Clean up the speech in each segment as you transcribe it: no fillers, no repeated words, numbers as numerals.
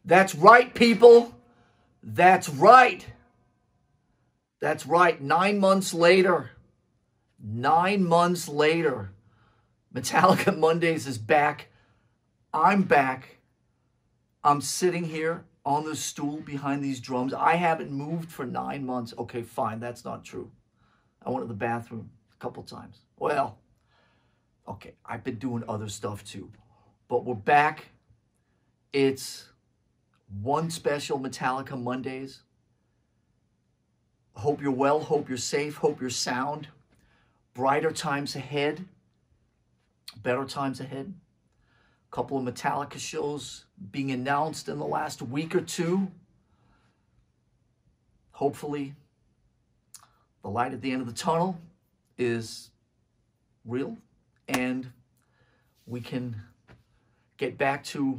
That's right, people. That's right. That's right. 9 months later, 9 months later, Metallica Mondays is back. I'm back. I'm sitting here on the stool behind these drums. I haven't moved for 9 months. Okay, fine. That's not true. I went to the bathroom a couple times. Well, okay, I've been doing other stuff too. But we're back. It's one special Metallica Mondays. Hope you're well. Hope you're safe. Hope you're sound. Brighter times ahead. Better times ahead. A couple of Metallica shows being announced in the last week or two. Hopefully, the light at the end of the tunnel is real and we can get back to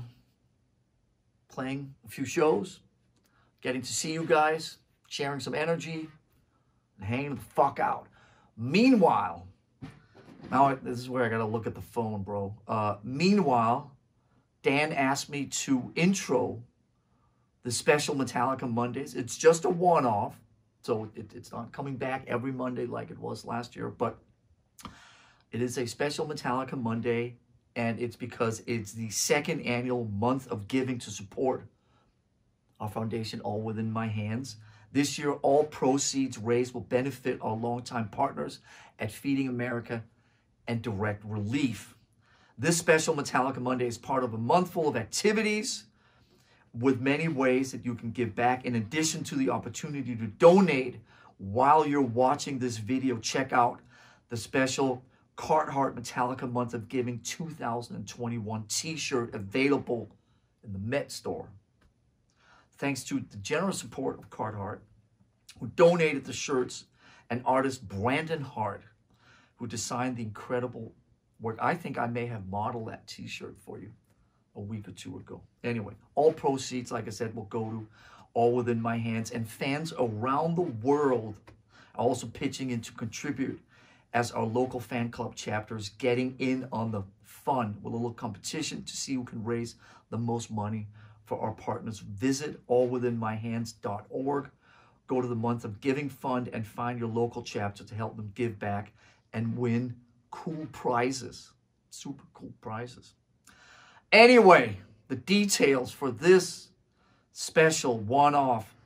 playing a few shows, getting to see you guys, sharing some energy, and hanging the fuck out. Meanwhile, now this is where I gotta look at the phone, bro. Meanwhile, Dan asked me to intro the special Metallica Mondays. It's just a one-off, so it's not coming back every Monday like it was last year, but it is a special Metallica Monday, and it's because it's the second annual month of giving to support our foundation, All Within My Hands. This year, all proceeds raised will benefit our longtime partners at Feeding America and Direct Relief. This special Metallica Monday is part of a month full of activities with many ways that you can give back. In addition to the opportunity to donate while you're watching this video, check out the special Carhartt Metallica Month of Giving 2021 t-shirt available in the Met store. Thanks to the generous support of Carhartt, who donated the shirts, and artist Brandon Hart, who designed the incredible work. I think I may have modeled that t-shirt for you a week or two ago. Anyway, all proceeds, like I said, will go to All Within My Hands, and fans around the world are also pitching in to contribute as our local fan club chapters getting in on the fun with a little competition to see who can raise the most money for our partners. Visit allwithinmyhands.org. Go to the Month of Giving Fund and find your local chapter to help them give back and win cool prizes. Super cool prizes. Anyway, the details for this special one-off,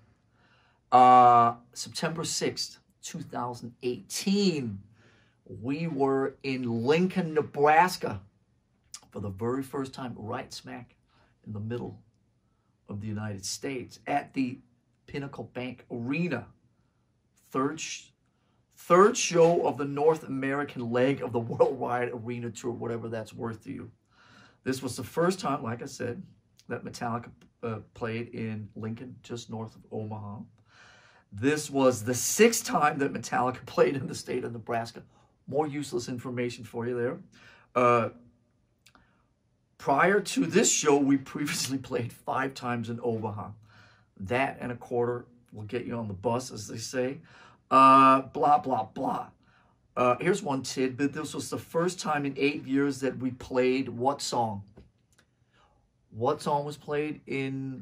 September 6th, 2018, we were in Lincoln, Nebraska for the very first time, right smack in the middle of the United States at the Pinnacle Bank Arena. Third show of the North American leg of the Worldwide Arena Tour, whatever that's worth to you. This was the first time, like I said, that Metallica played in Lincoln, just north of Omaha. This was the 6th time that Metallica played in the state of Nebraska. More useless information for you there. Prior to this show, we previously played 5 times in Omaha. That and a quarter will get you on the bus, as they say. Blah, blah, blah. Here's one tidbit. This was the first time in 8 years that we played what song? What song was played in...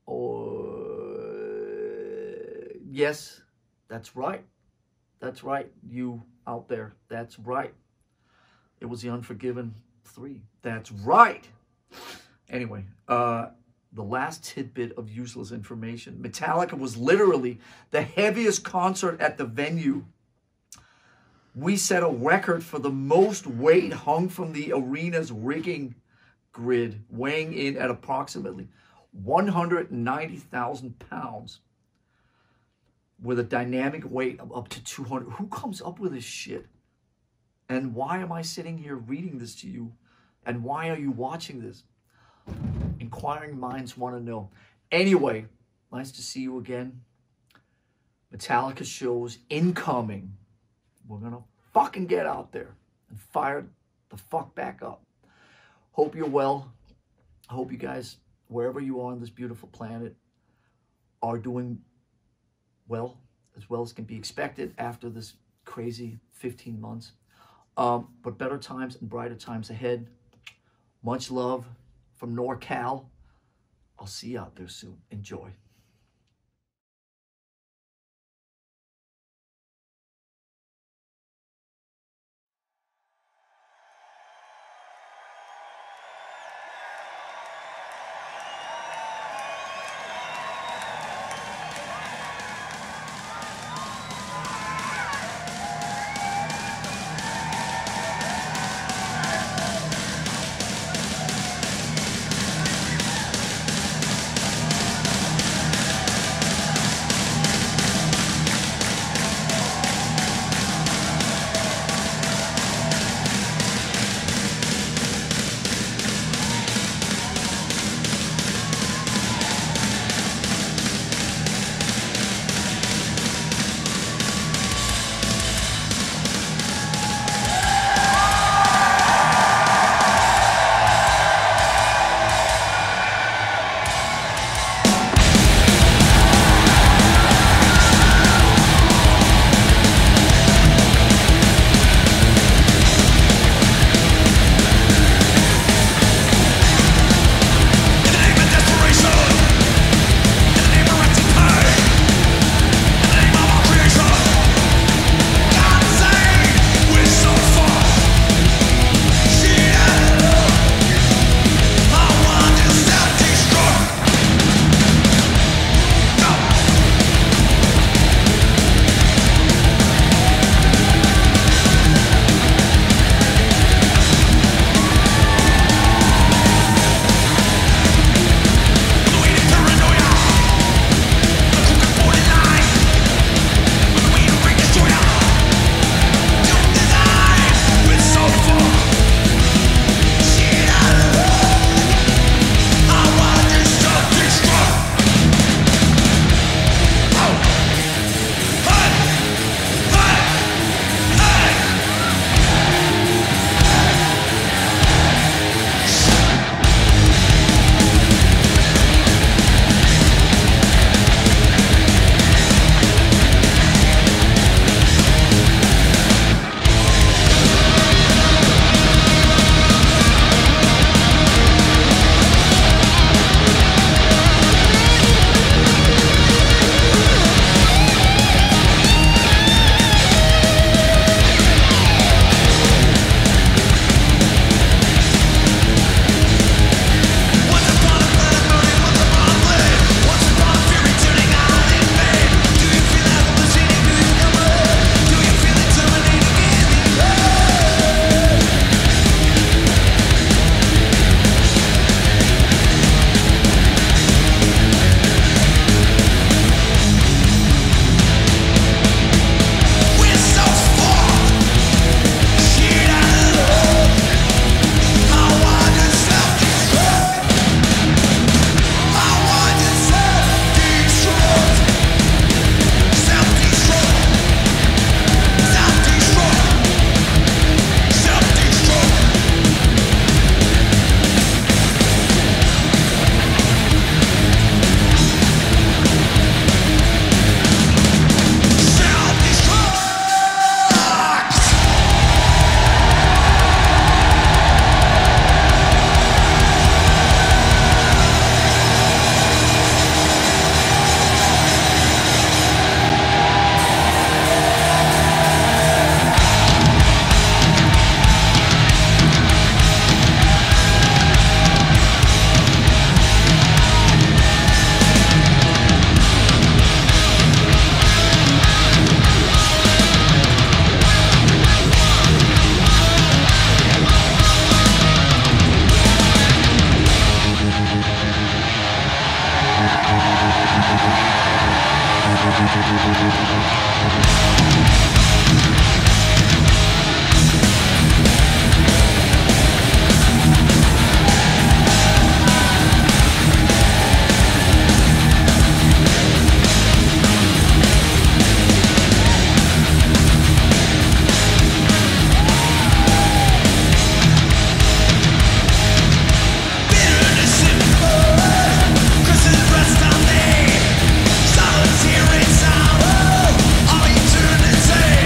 yes, that's right. That's right, you out there. That's right. It was the Unforgiven 3. That's right. Anyway, the last tidbit of useless information. Metallica was literally the heaviest concert at the venue. We set a record for the most weight hung from the arena's rigging grid, weighing in at approximately 190,000 pounds with a dynamic weight of up to 200. Who comes up with this shit? And why am I sitting here reading this to you? And why are you watching this? Inquiring minds want to know. Anyway, nice to see you again. Metallica shows incoming. We're going to fucking get out there and fire the fuck back up. Hope you're well. I hope you guys, wherever you are on this beautiful planet, are doing well as can be expected after this crazy 15 months. But better times and brighter times ahead. Much love from NorCal. I'll see you out there soon. Enjoy. Here in town, all eternity.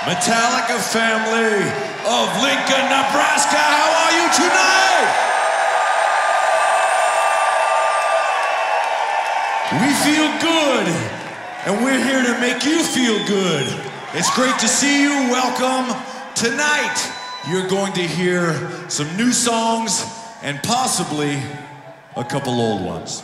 Metallica family of Lincoln, Nebraska, how are you tonight? We feel good, and we're here to make you feel good. It's great to see you. Welcome. Tonight, you're going to hear some new songs and possibly a couple old ones.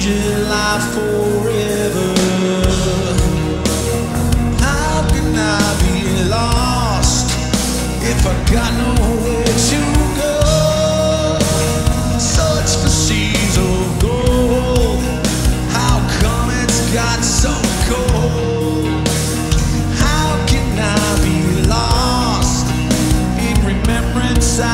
changes life forever. How can I be lost if I got nowhere to go? Search for seas of gold. How come it's got so cold? How can I be lost in remembrance I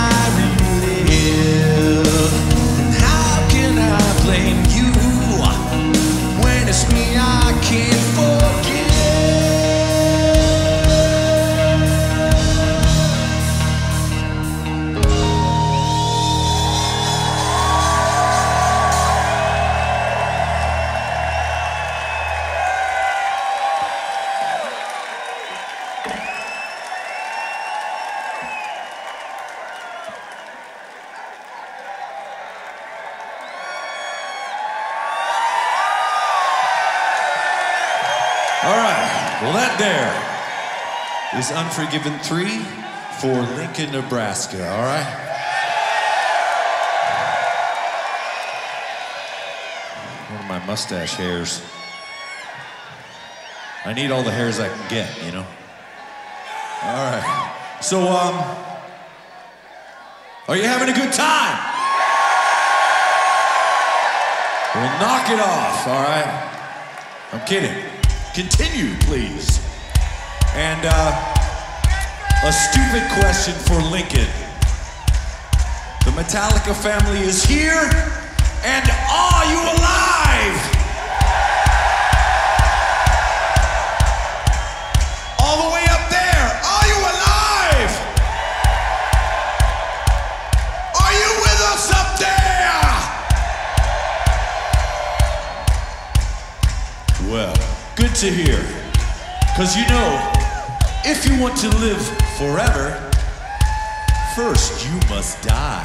relive? And how can I blame you when it's me I can't forget? All right, well that there is Unforgiven 3 for Lincoln, Nebraska, all right? One of my mustache hairs. I need all the hairs I can get, you know? All right, so, are you having a good time? Well, knock it off, all right? I'm kidding. Continue, please. And a stupid question for Lincoln. The Metallica family is here, and are you alive? All the way up there, are you alive? Are you with us up there? Well, good to hear. Because you know, if you want to live forever, first you must die.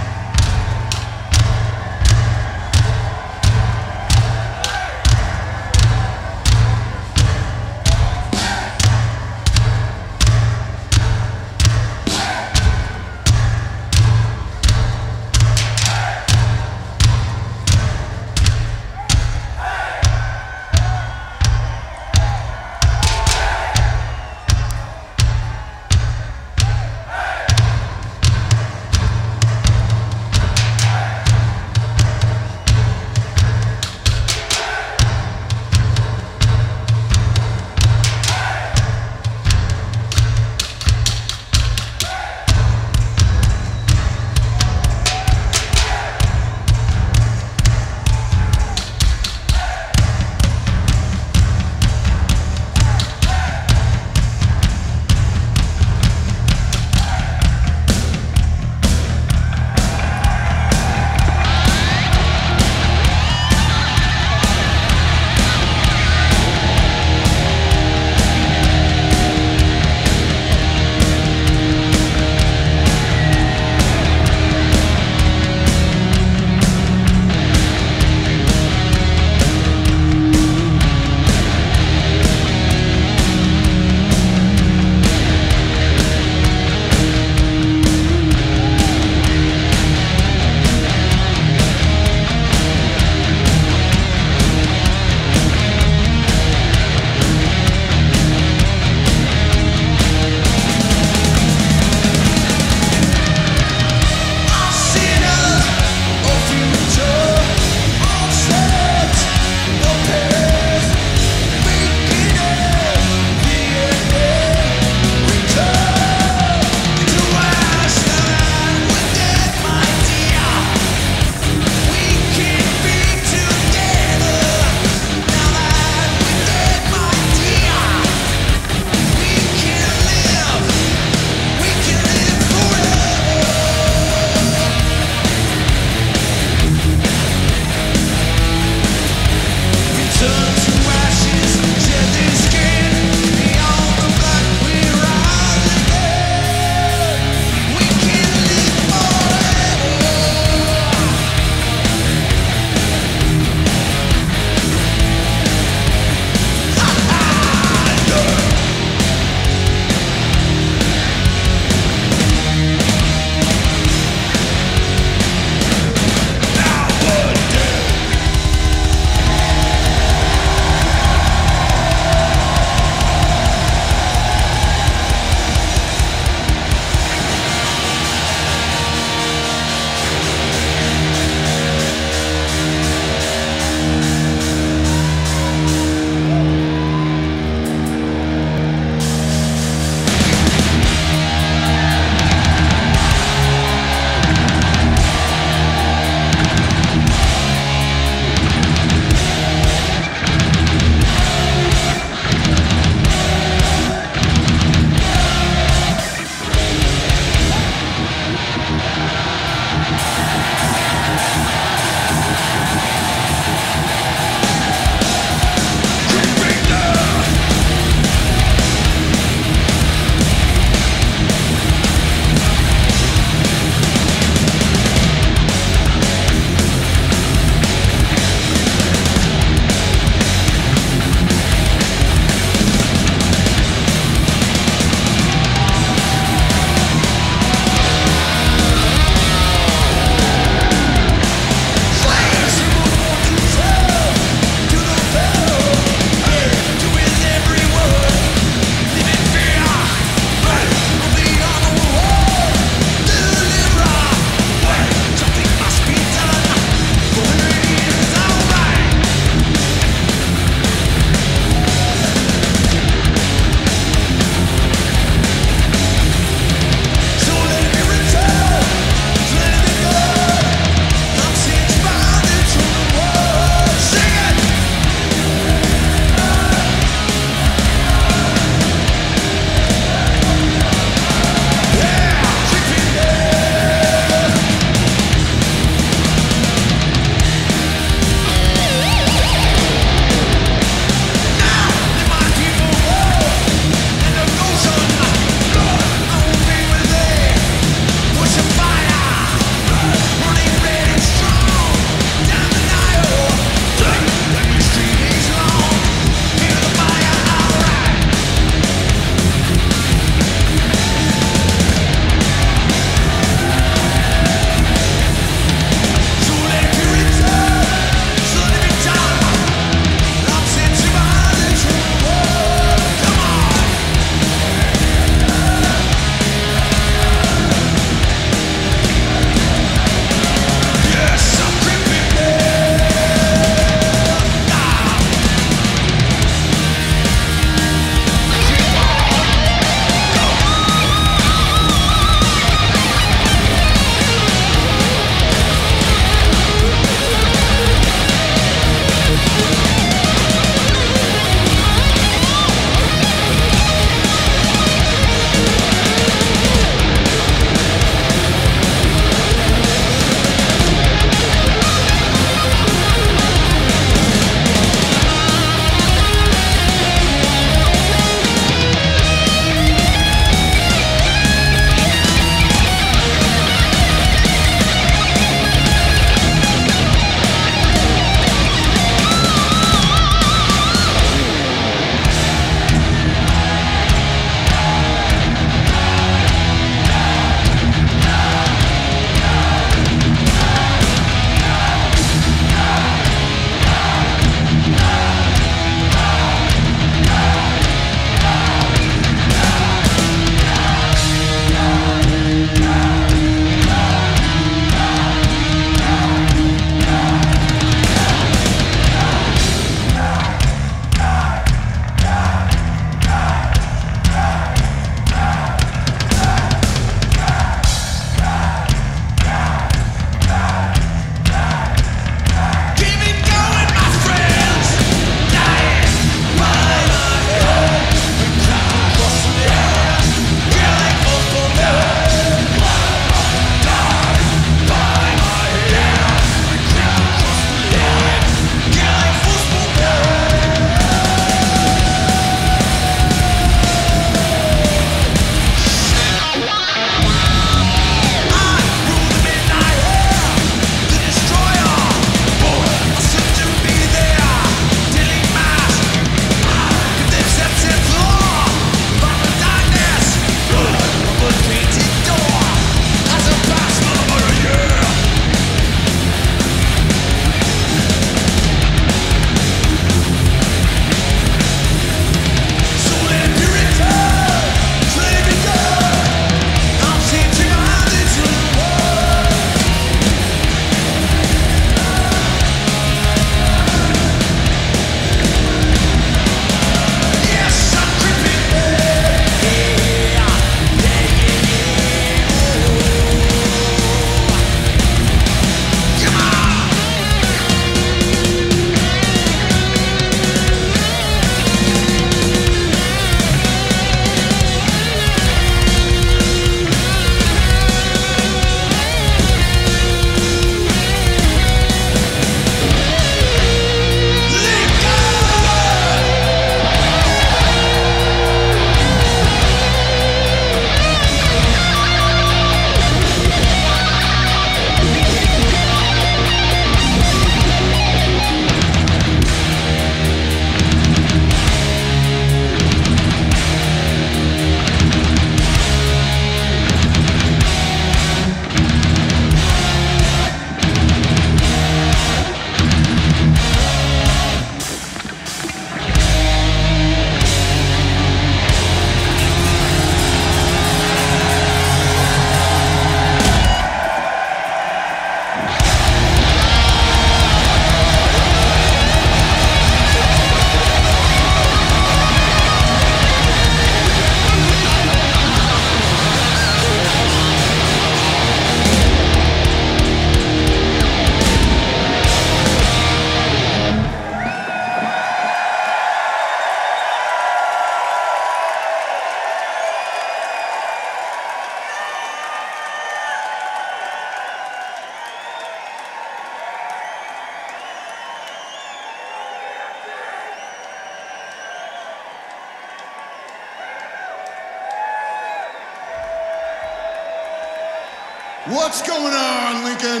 What's going on, Lincoln?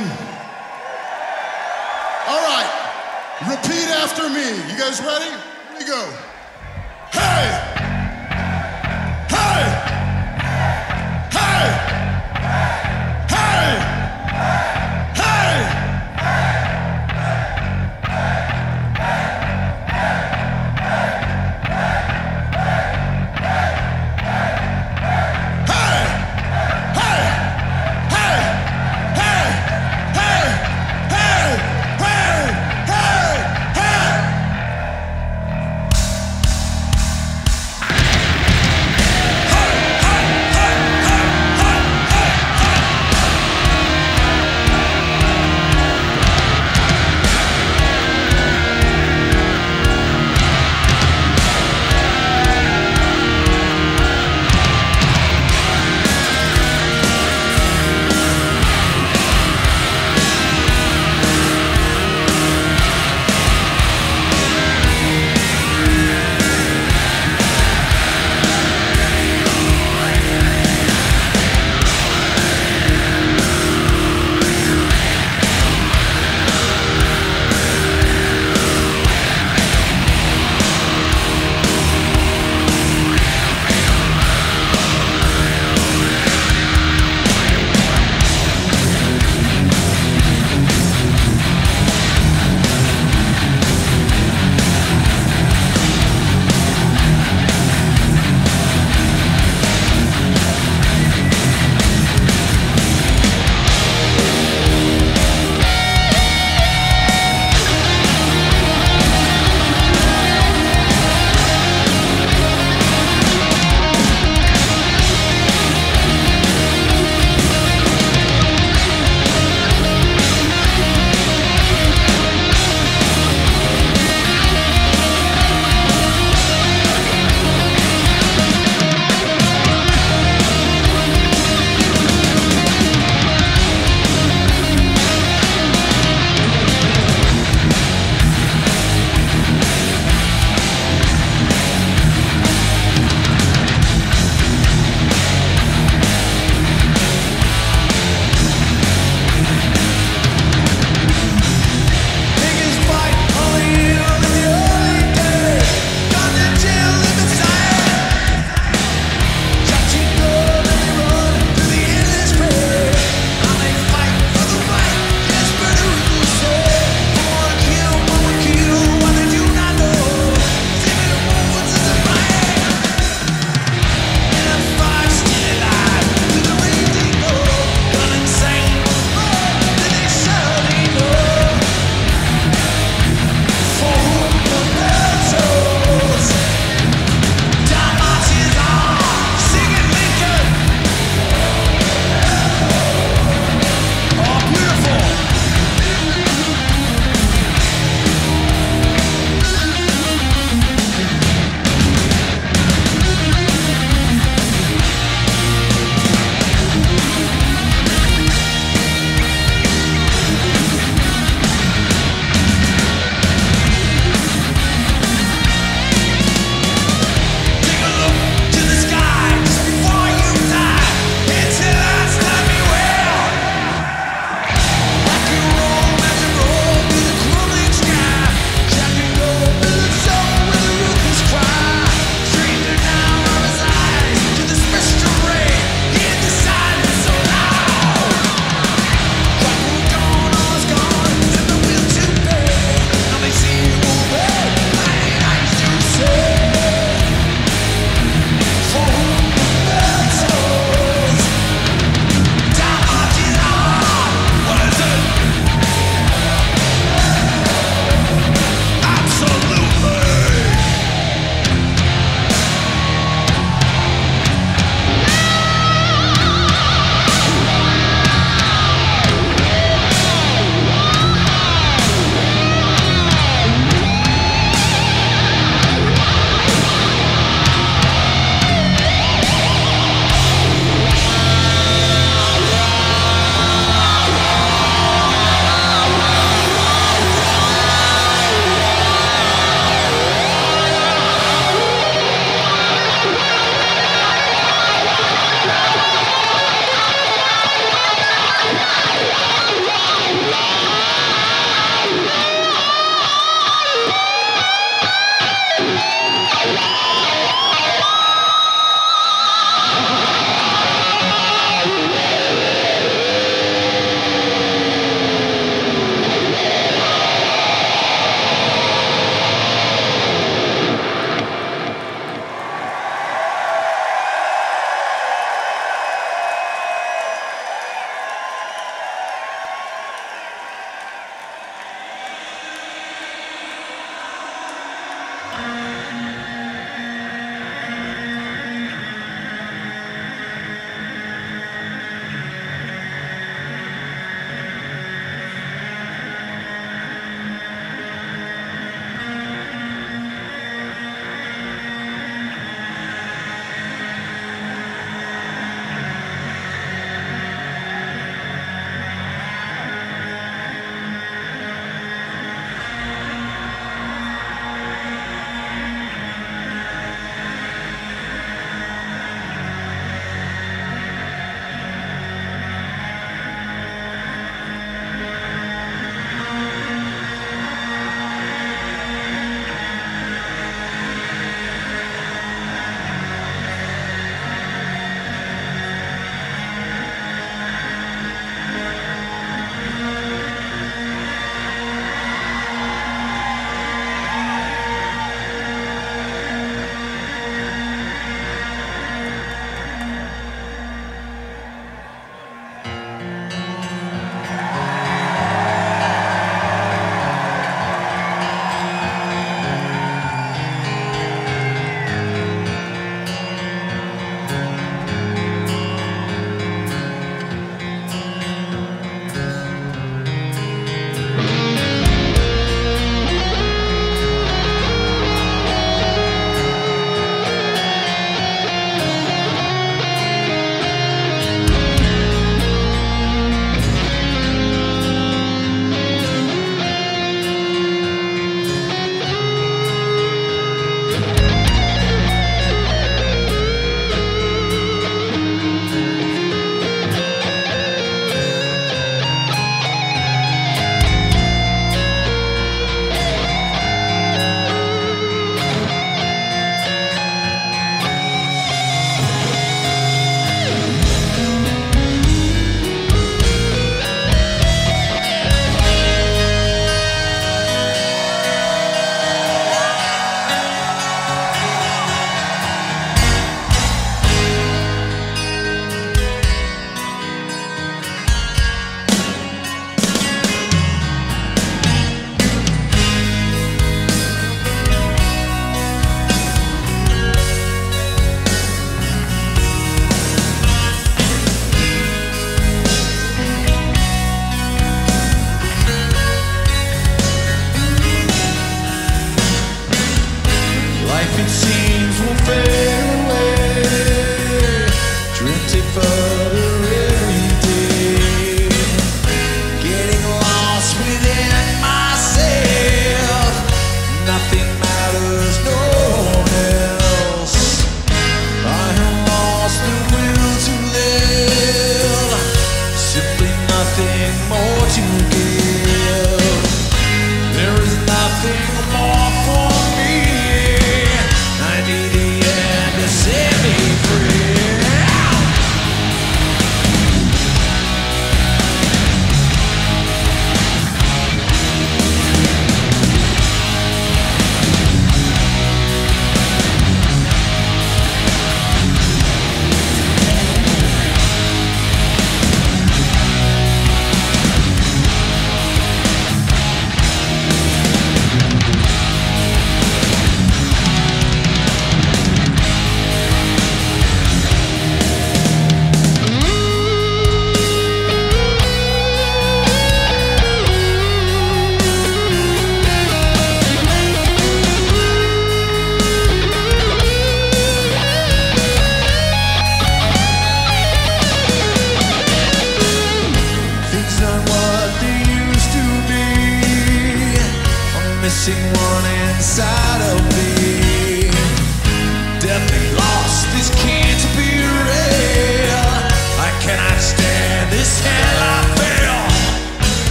All right, repeat after me. You guys ready? Here we go. Hey! Hey! Hey! Hey! Hey!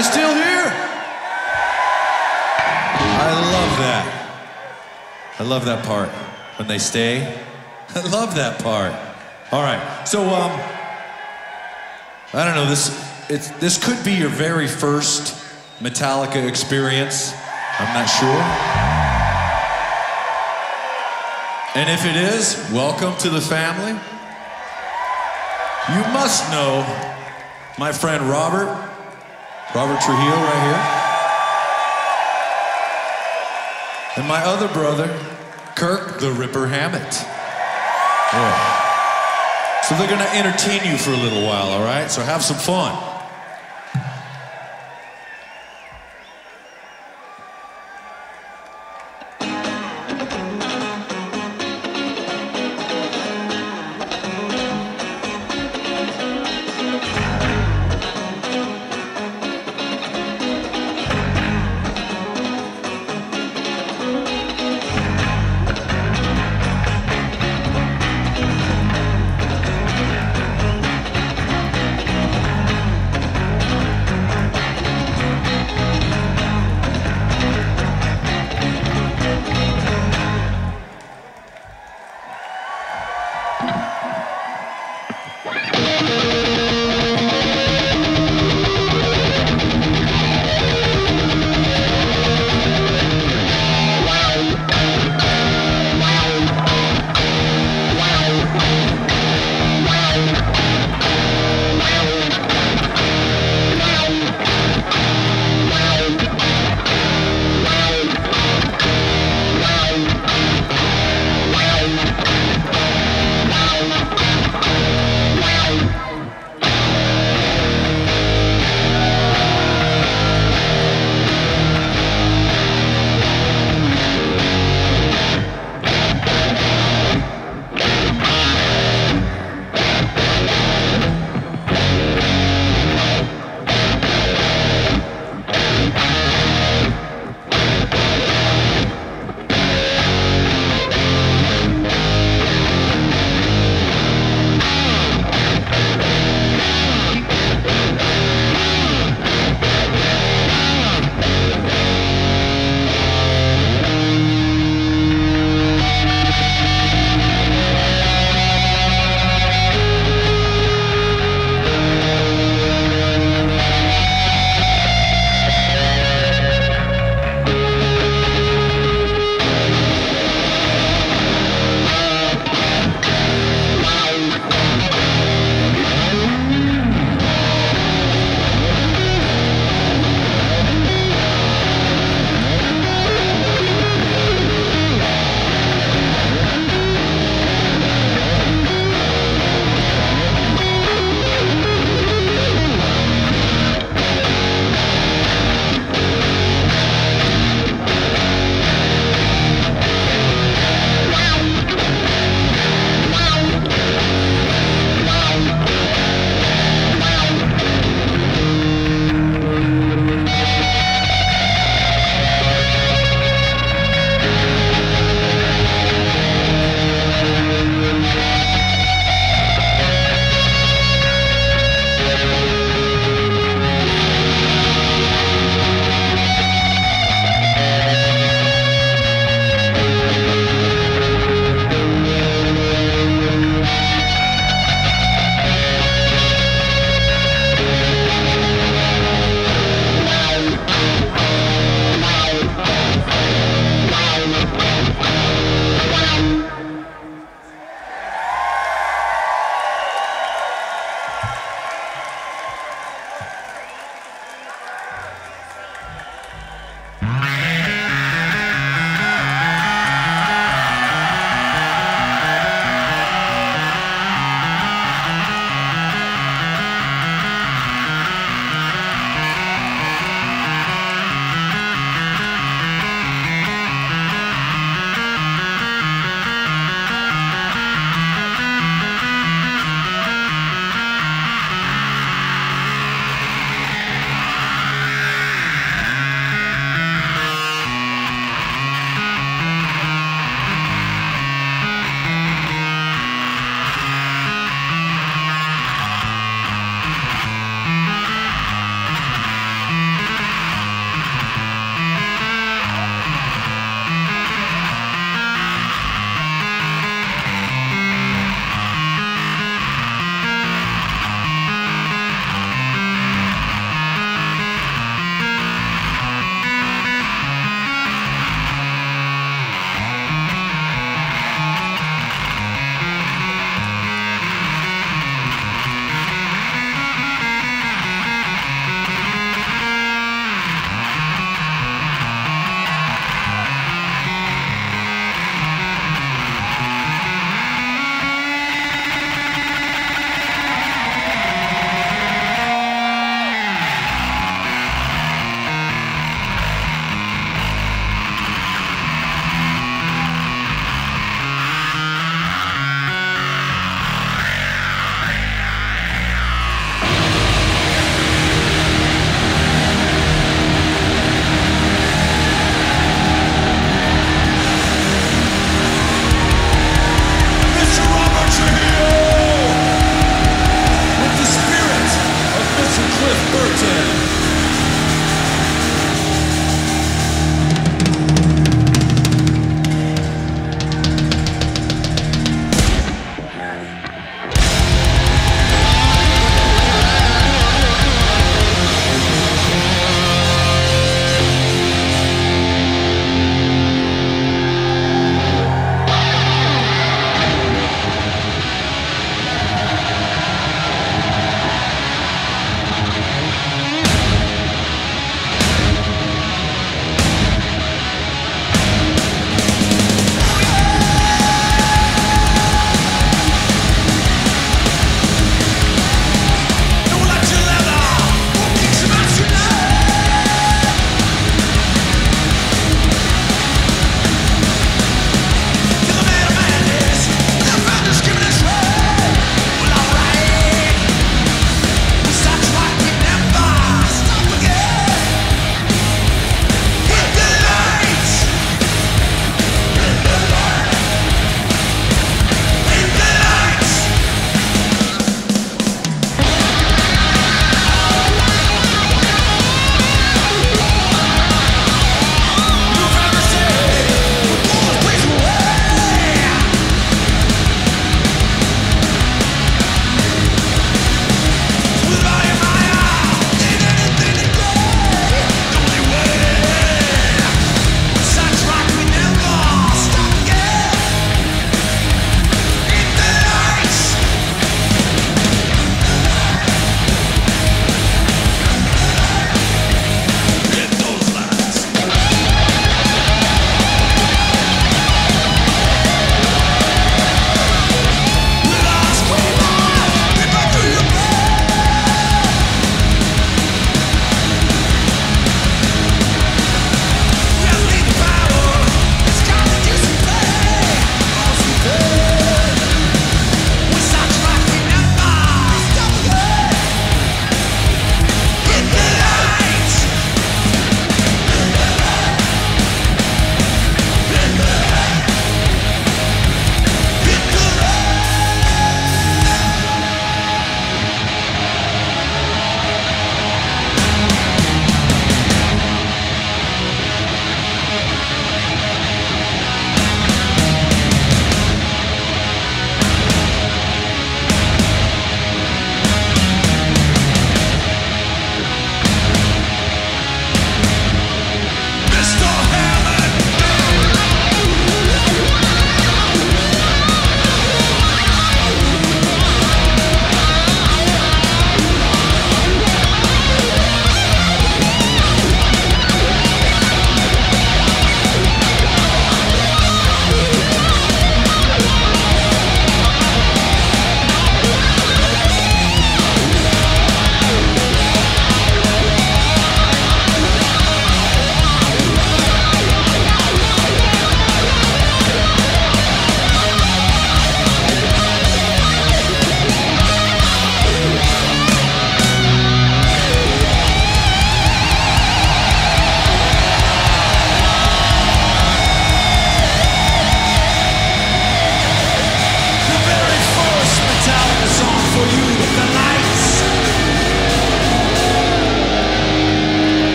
you still here? I love that. I love that part. When they stay. I love that part. All right. So, I don't know, this could be your very first Metallica experience. I'm not sure. And if it is, welcome to the family. You must know my friend Robert Trujillo right here. And my other brother, Kirk the Ripper Hammett. Yeah. So they're gonna entertain you for a little while, all right? So have some fun.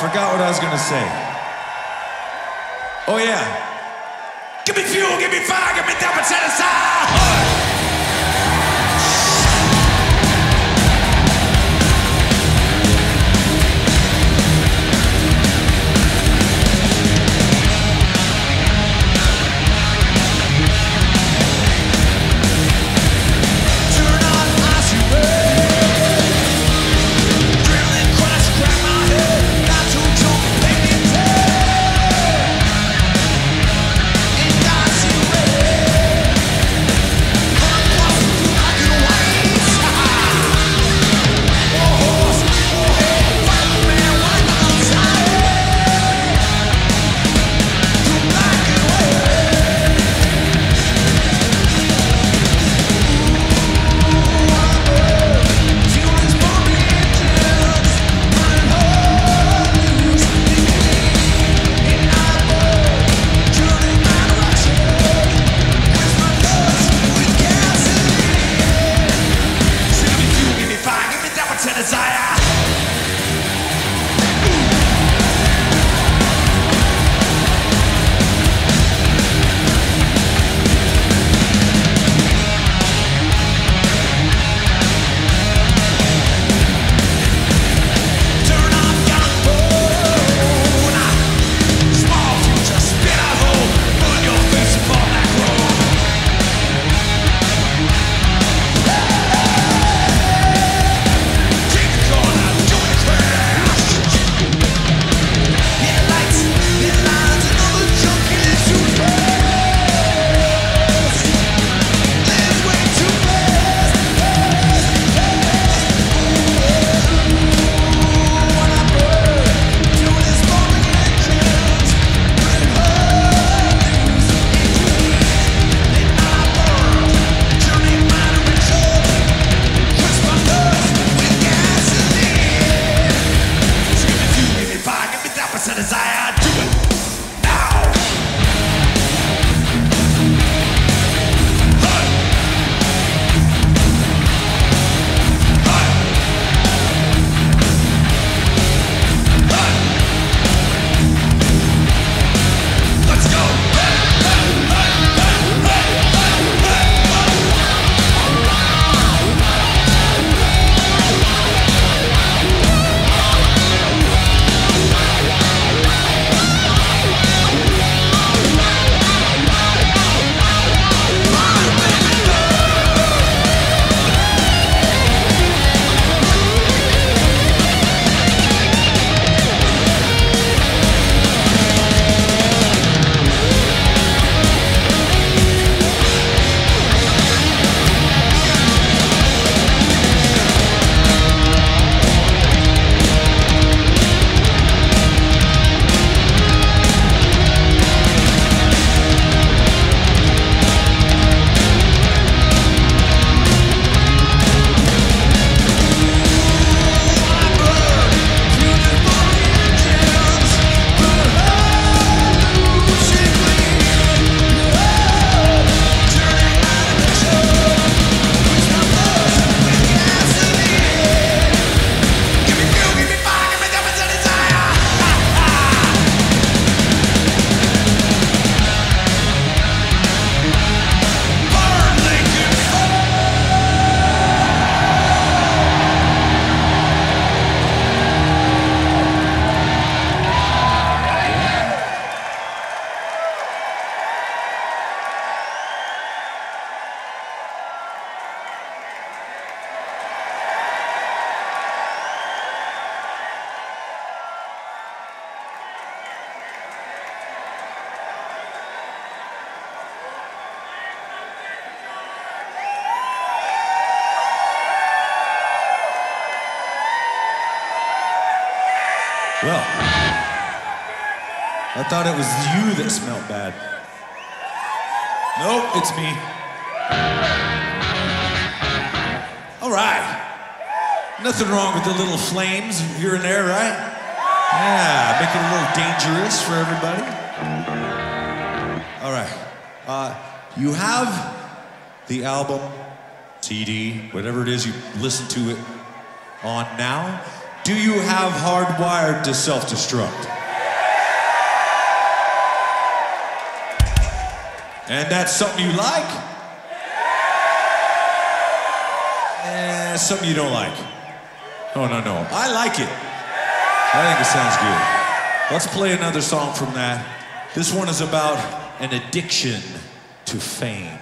forgot what I was gonna say. Oh yeah. Give me fuel, give me fire, give me that much aside. Well, I thought it was you that smelled bad. Nope, it's me. All right. Nothing wrong with the little flames here and there, right? Yeah, make it a little dangerous for everybody. All right. You have the album, CD, whatever it is you listen to it on now. Do you have hardwired to self-destruct? And that's something you like? Something you don't like. Oh, no. I like it. I think it sounds good. Let's play another song from that. This one is about an addiction to fame.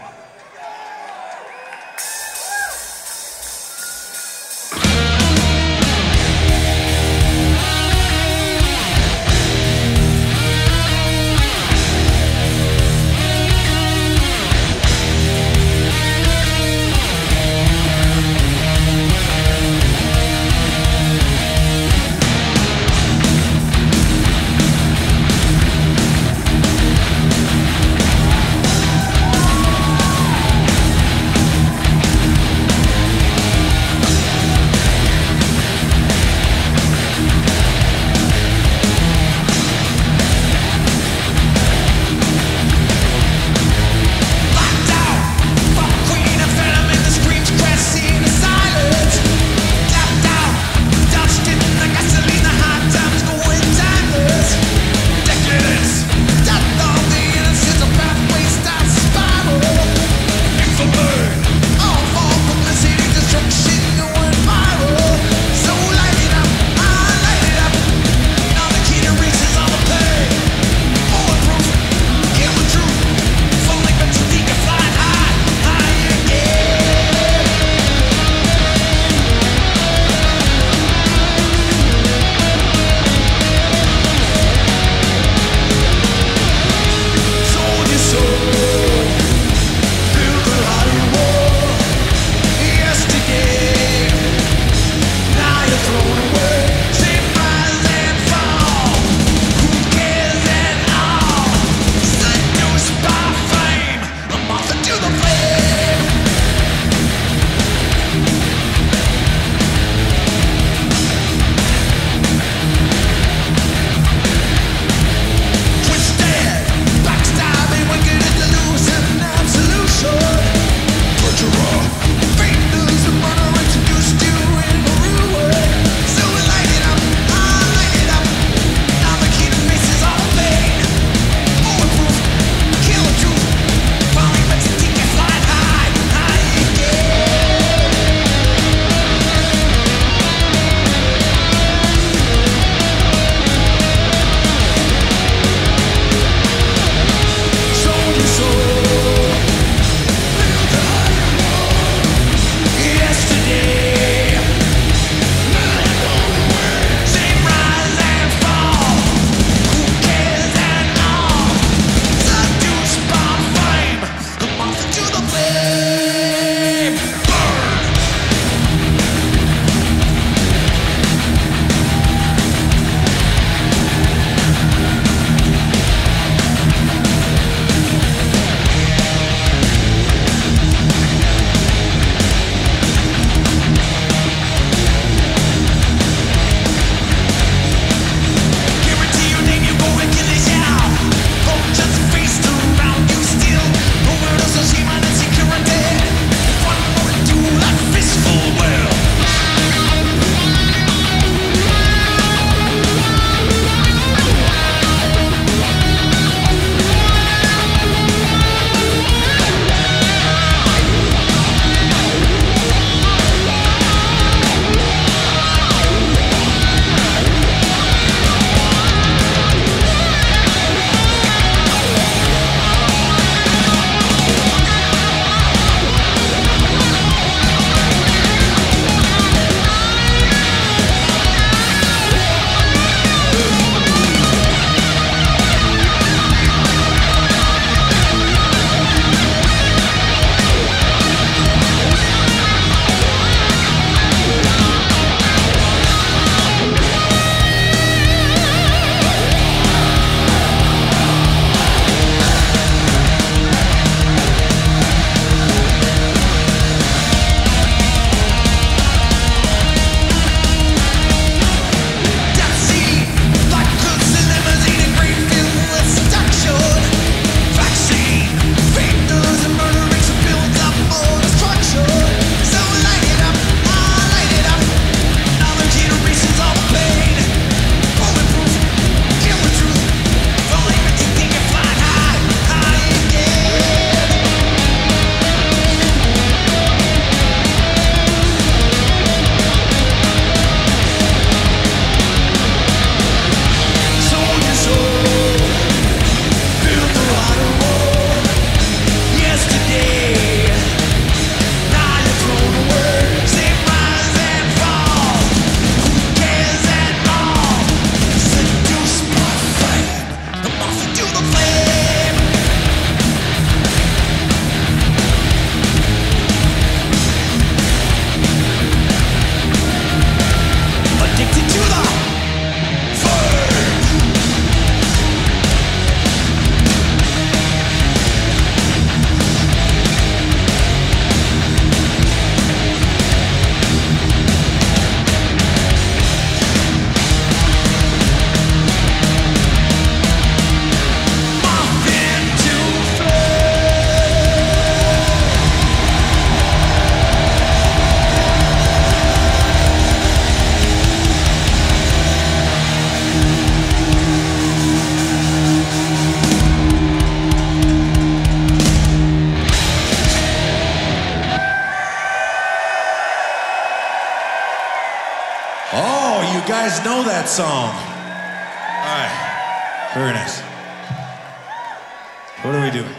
you guys know that song. All right, very nice. What are we doing?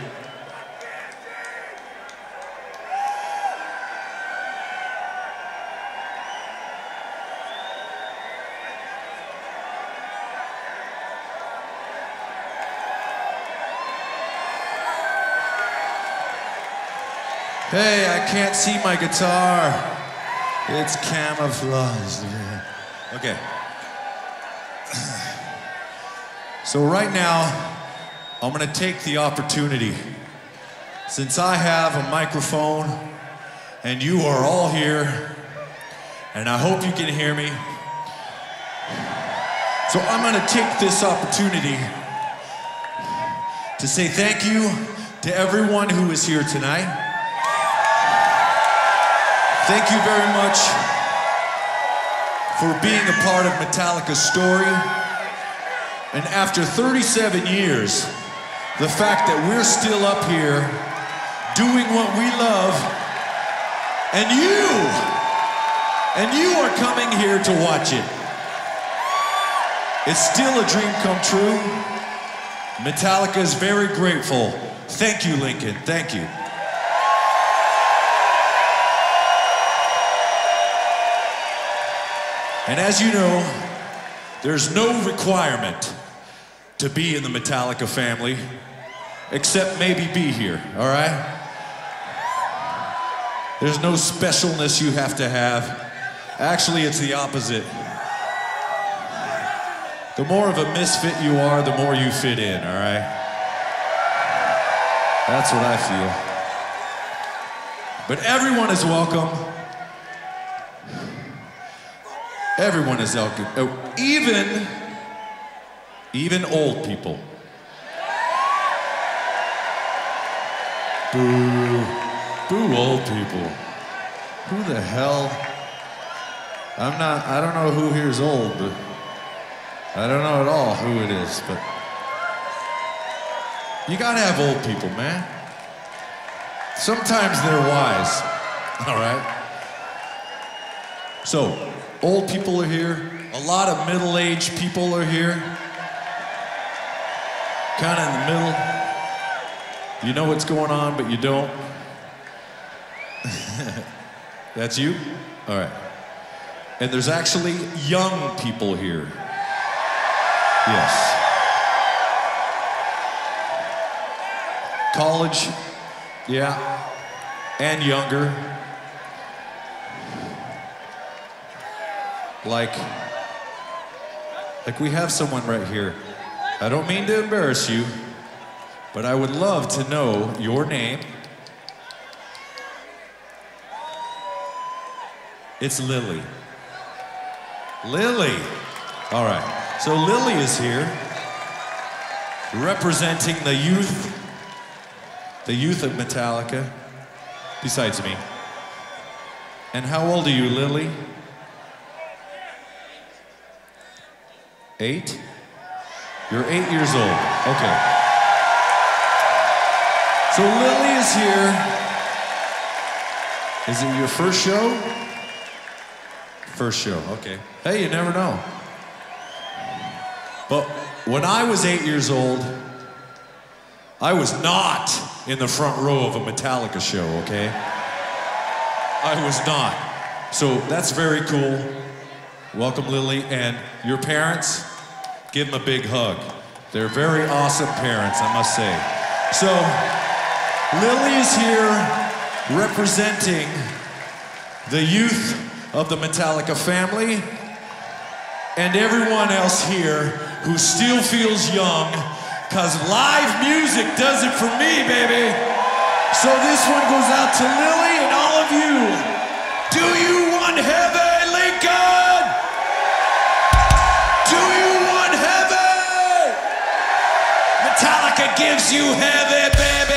Hey, I can't see my guitar. It's camouflaged. Okay. So right now, I'm gonna take the opportunity, since I have a microphone and you are all here, and I hope you can hear me. So I'm gonna take this opportunity to say thank you to everyone who is here tonight. Thank you very much for being a part of Metallica's story. And after 37 years, the fact that we're still up here doing what we love, and you are coming here to watch it. It's still a dream come true. Metallica is very grateful. Thank you, Lincoln. Thank you. And as you know, there's no requirement to be in the Metallica family, except maybe be here, all right? There's no specialness you have to have. Actually, it's the opposite. The more of a misfit you are, the more you fit in, all right? That's what I feel. But everyone is welcome. Everyone is welcome. Oh, even old people. Boo. Boo old people. Who the hell? I don't know who here's old, but I don't know at all who it is, but you gotta have old people, man. Sometimes they're wise, all right? So, old people are here. A lot of middle-aged people are here. Kind of in the middle. You know what's going on, but you don't. That's you? All right. And there's actually young people here. Yes. College, yeah, and younger. Like we have someone right here. I don't mean to embarrass you, but I would love to know your name. It's Lily. Lily. All right. So Lily is here, representing the youth of Metallica, besides me. And how old are you, Lily? 8? You're 8 years old. Okay. So Lily is here. Is it your first show? First show, okay. Hey, you never know. But when I was 8 years old, I was not in the front row of a Metallica show, okay? I was not. So that's very cool. Welcome, Lily. And your parents, give them a big hug. They're very awesome parents, I must say. So, Lily is here representing the youth of the Metallica family and everyone else here who still feels young, because live music does it for me, baby. So this one goes out to Lily and all of you. Do you want heaven, Lincoln? Do you want heaven? Metallica gives you heaven, baby.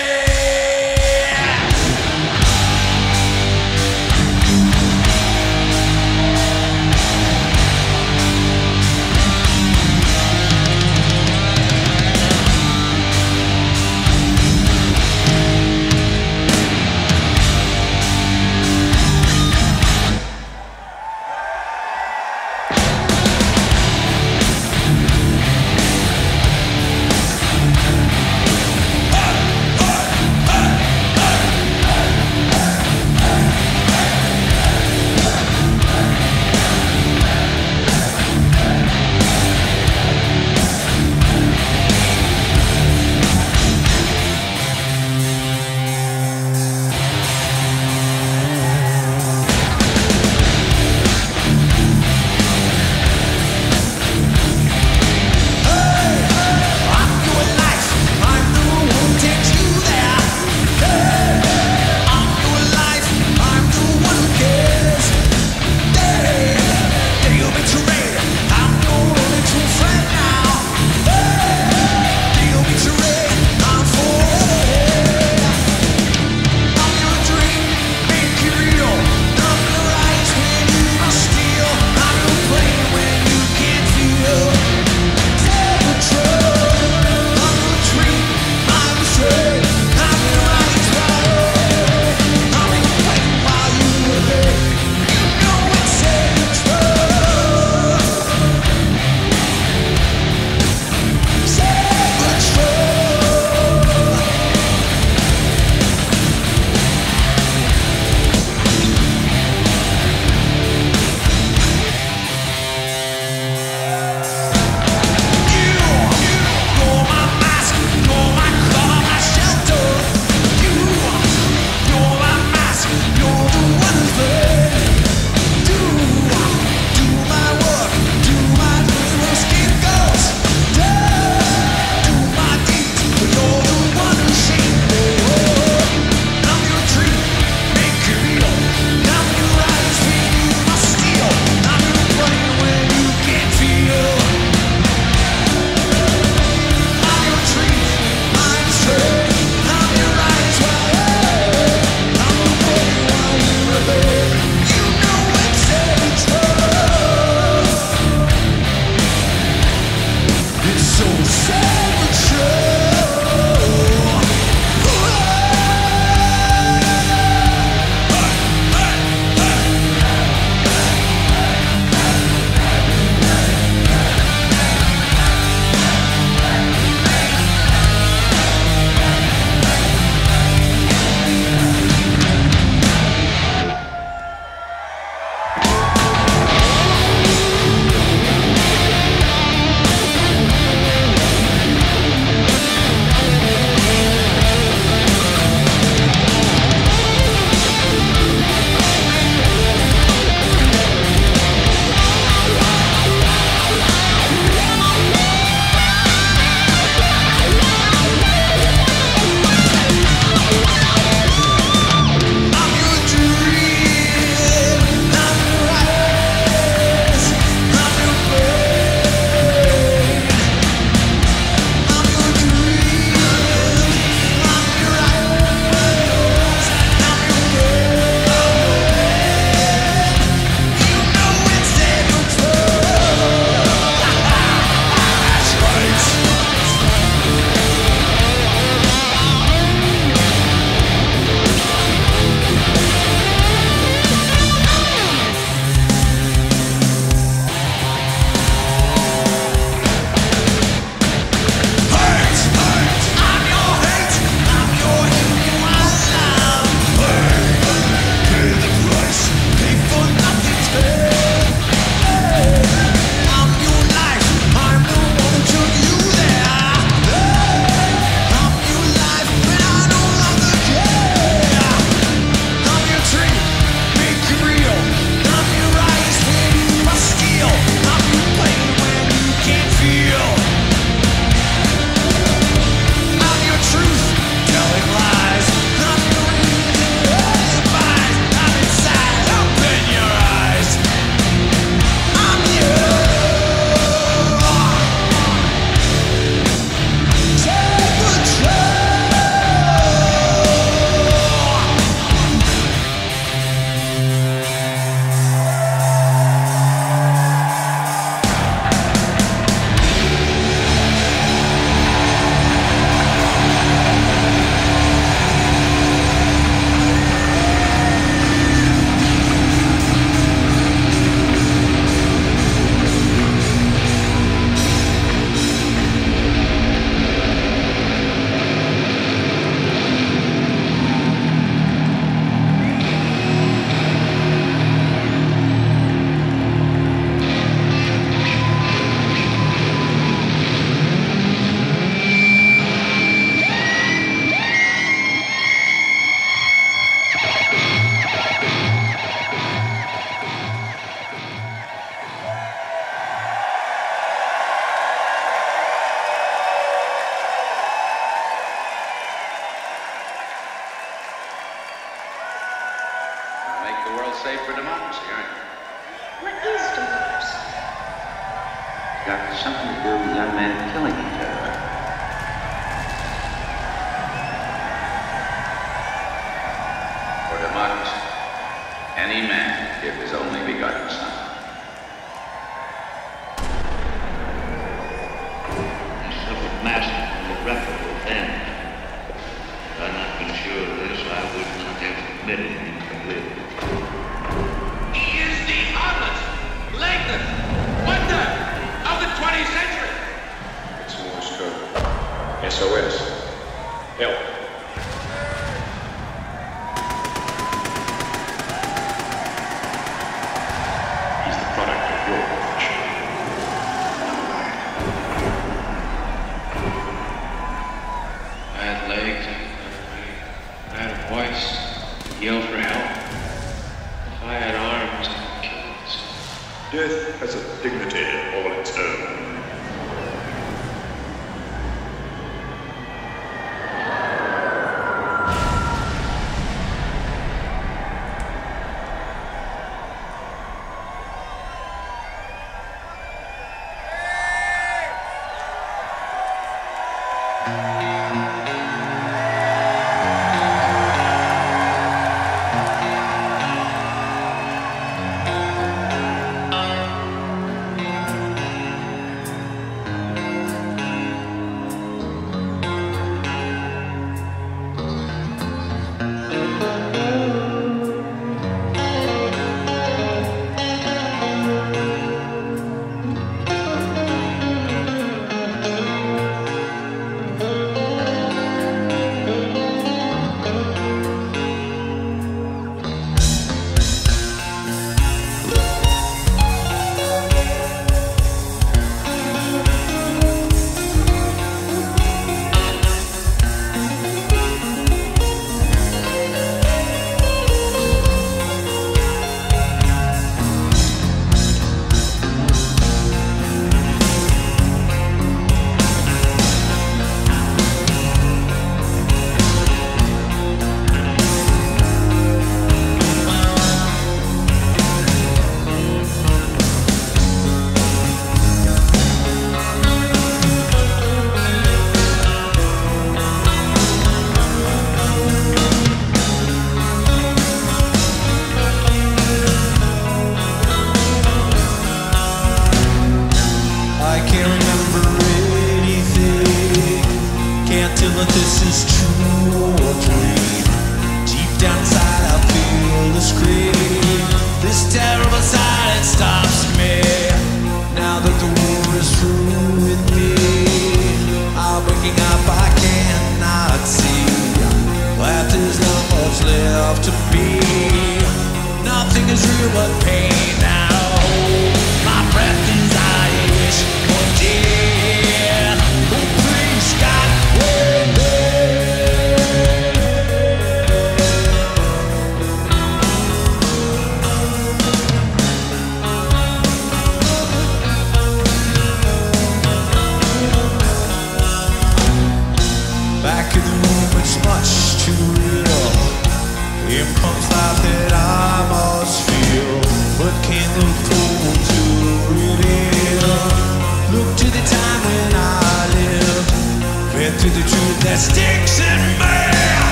got something to do with young men killing each other. For democracy, any man give his only begotten son. He suffered massive and irreparable damage. Had I not been sure of this, I would not have permitted him to live. He is the honest, latent wonder of the 20th century. It's Morse code. SOS. Help. He's the product of your profession. I had legs, I had a voice, yell for help. If I had arms, I could kill myself. Death has a dignity all its own.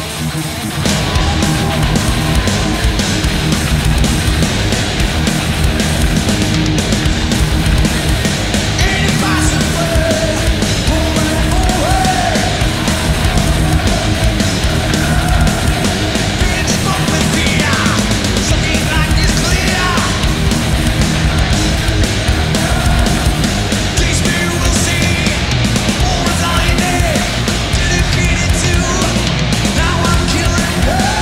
Dedicated to now I'm killing her.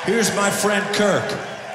Here's my friend Kirk.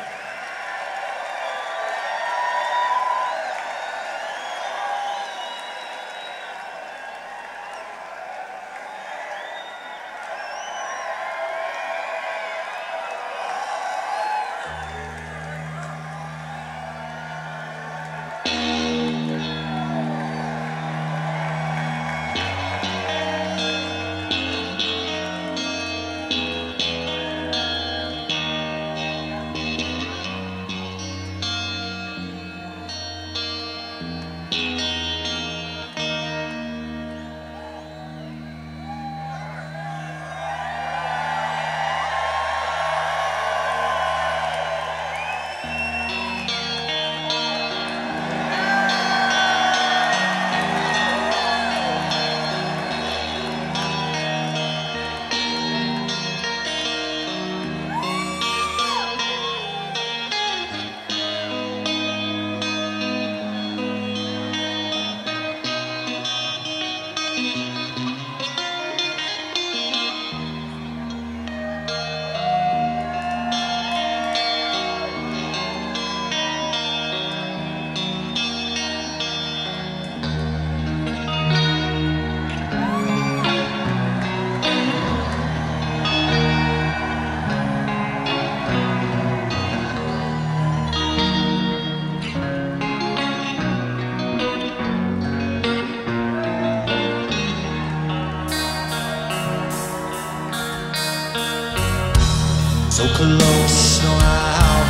So close, no matter how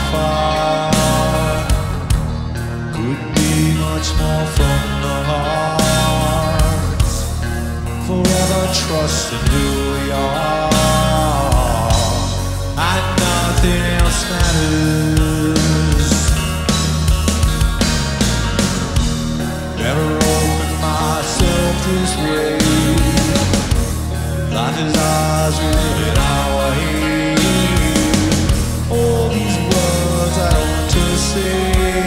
far. Couldn't be much more from the heart. Forever trusting who we are, and nothing else matters. Never opened myself this way. Life is ours, we live it our way. All these words I don't want to say,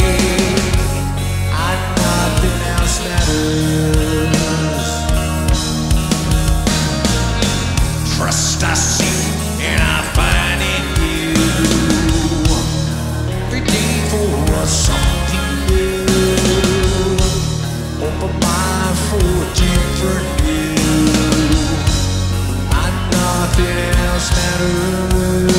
and nothing else matters. Trust I see and I find in you. Every day for something new. Open mind for a different view, and nothing else matters.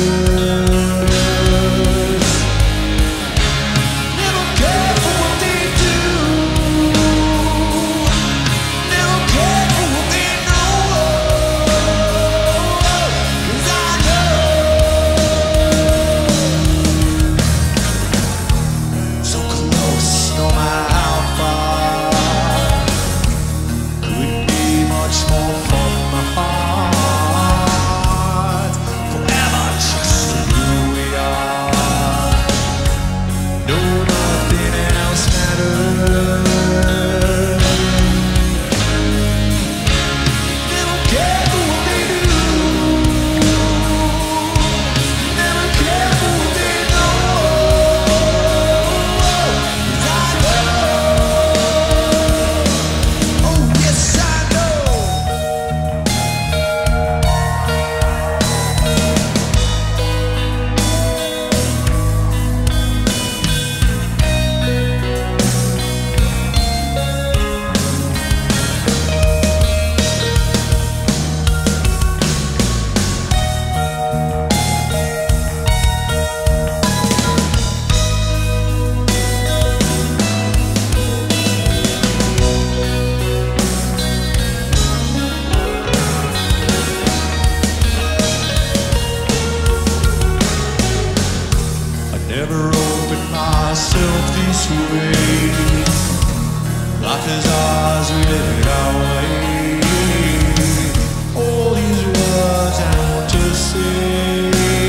Never opened myself this way. Life is ours, we live it our way. All these words I want to say,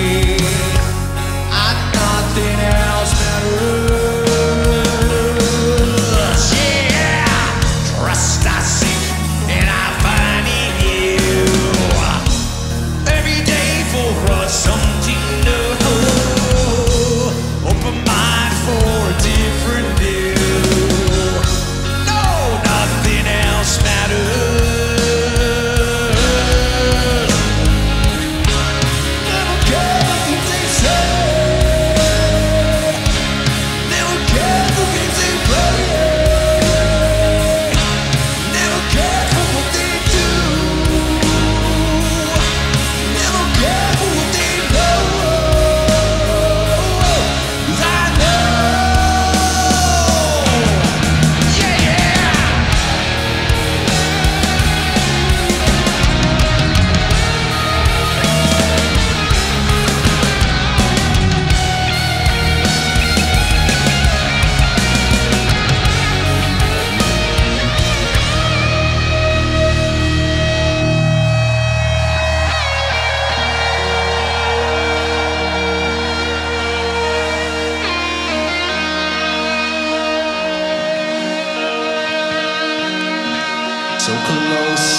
and nothing else matters. Yeah, trust I seek and I find in you. Every day for us something new. Open mind for a different view. No, nothing else matters.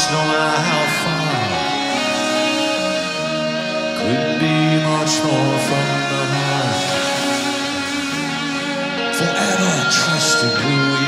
no matter how far. Couldn't be much more from the heart. Forever trusted who we